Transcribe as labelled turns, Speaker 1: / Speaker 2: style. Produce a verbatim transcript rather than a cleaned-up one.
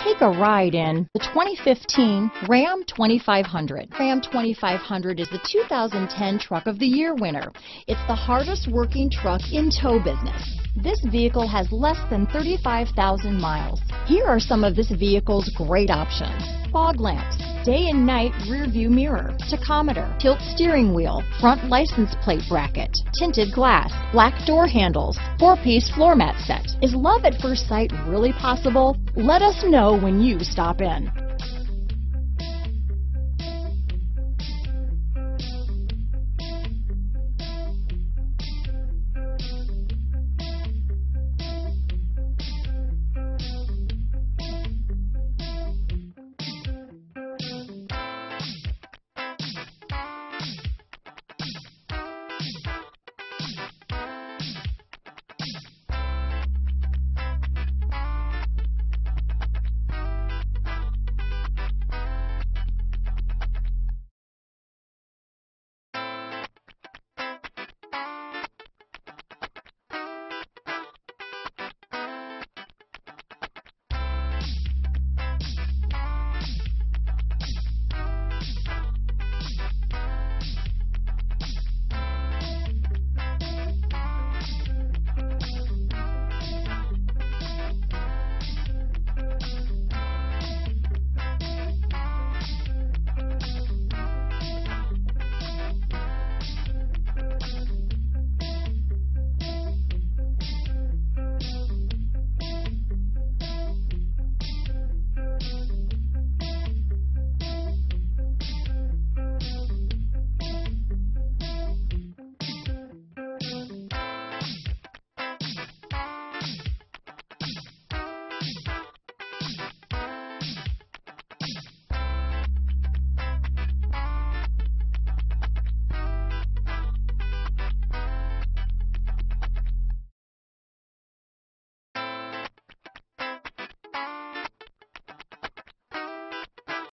Speaker 1: Take a ride in the twenty fifteen Ram twenty-five hundred. Ram twenty-five hundred is the two thousand ten Truck of the Year winner. It's the hardest working truck in tow business. This vehicle has less than thirty-five thousand miles. Here are some of this vehicle's great options: fog lamps, day and night rear view mirror, tachometer, tilt steering wheel, front license plate bracket, tinted glass, black door handles, four-piece floor mat set. Is love at first sight really possible? Let us know when you stop in.